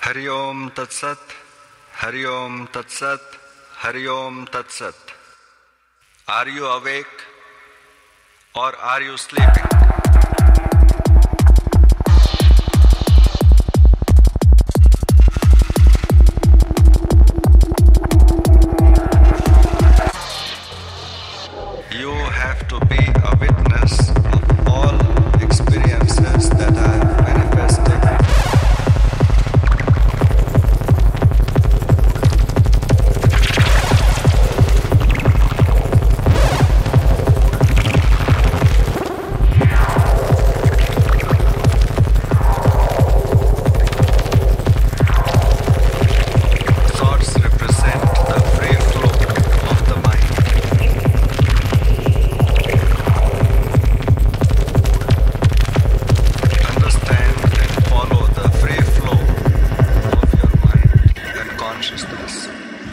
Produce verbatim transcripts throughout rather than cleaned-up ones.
Hari Om Tat Sat, Hari Om Tat Sat, Hari Om Tat Sat. Are you awake or are you sleeping? You have to be a witness of all experiences that are manifesting. Thoughts represent the free flow of the mind. Understand and follow the free flow of your mind and consciousness.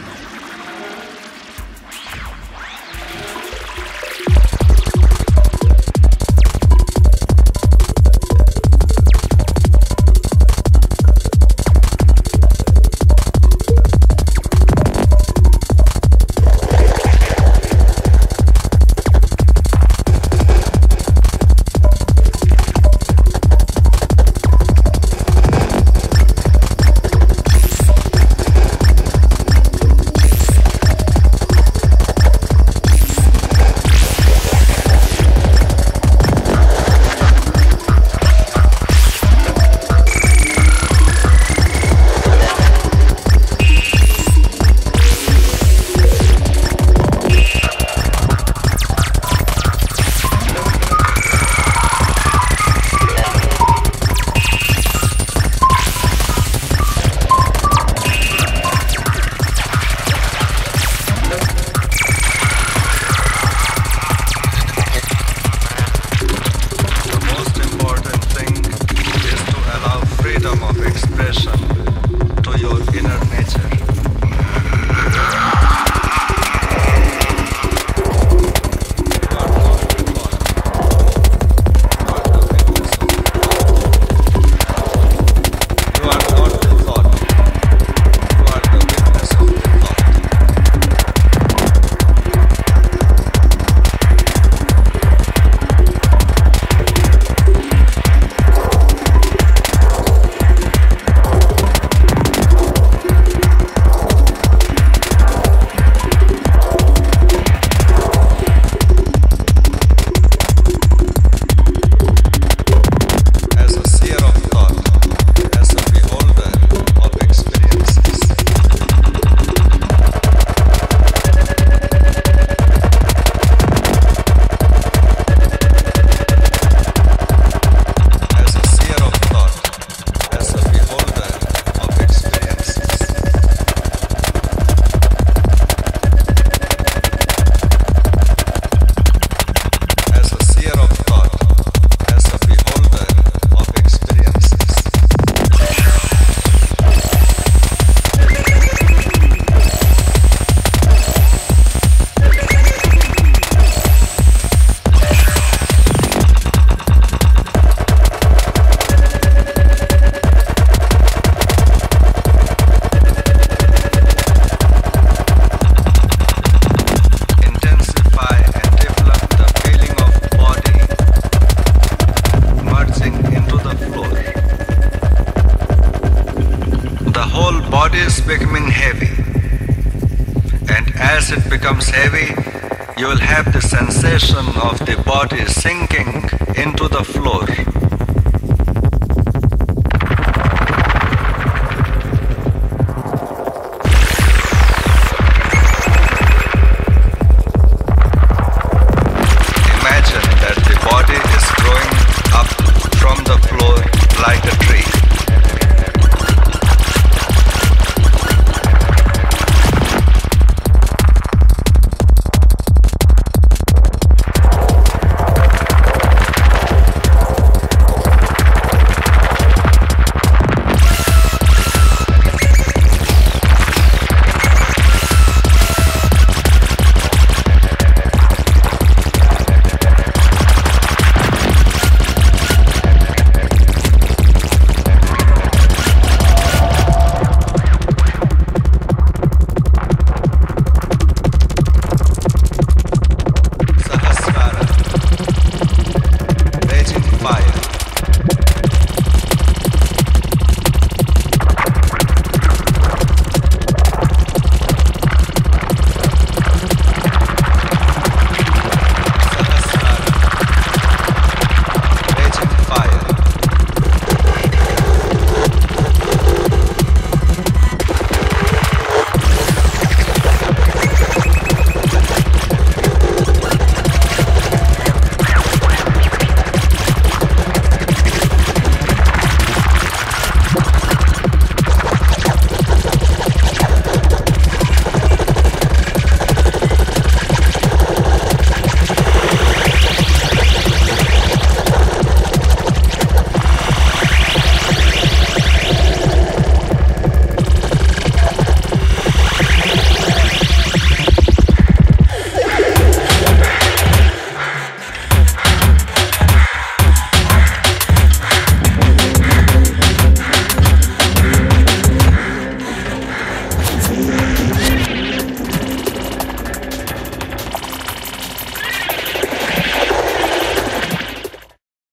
Freedom of expression to your inner nature. You are not the thought. You are the witness of the thought. Body is becoming heavy, and as it becomes heavy, you will have the sensation of the body sinking into the floor.